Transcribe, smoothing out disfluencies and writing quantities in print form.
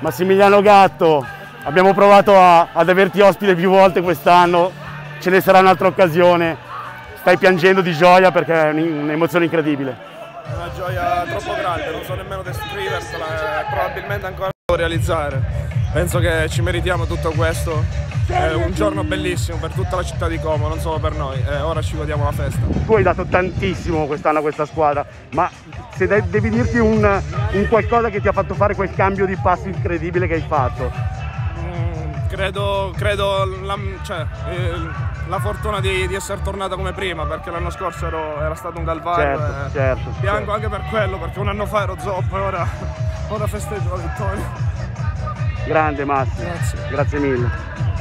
Massimiliano Gatto, abbiamo provato ad averti ospite più volte quest'anno, ce ne sarà un'altra occasione, stai piangendo di gioia perché è un'emozione incredibile. È una gioia troppo grande, non so nemmeno descriversela e probabilmente ancora devo realizzare. Penso che ci meritiamo tutto questo, è un giorno bellissimo per tutta la città di Como, non solo per noi, e ora ci godiamo la festa. Tu hai dato tantissimo quest'anno a questa squadra, ma se devi dirti un qualcosa che ti ha fatto fare quel cambio di passo incredibile che hai fatto. Credo la fortuna di essere tornata come prima, perché l'anno scorso era stato un calvario. Certo. Piango anche per quello, perché un anno fa ero zoppo e ora festeggio la vittoria. Grande Massi, grazie mille.